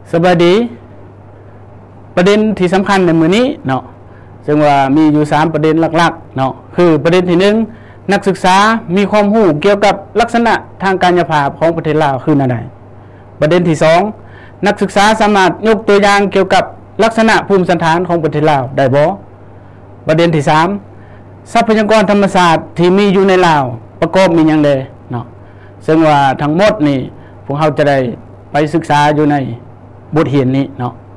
สวัสดีประเด็นที่สำคัญในมือนี้เนาะซึ่งว่ามีอยู่3ประเด็นหลักๆเนาะคือประเด็นที่1นักศึกษามีความรู้เกี่ยวกับลักษณะทางกายภาพของประเทศลาวคืออะไรประเด็นที่2นักศึกษาสามารถยกตัวอย่างเกี่ยวกับลักษณะภูมิสันฐานของประเทศลาวได้บ่ประเด็นที่3ทรัพยากรธรรมศาสตร์ที่มีอยู่ในลาวประกอบมีอย่างใดเนาะซึ่งว่าทั้งหมดนี่พวกเราจะได้ไปศึกษาอยู่ในบทเรียนนี้เนาะ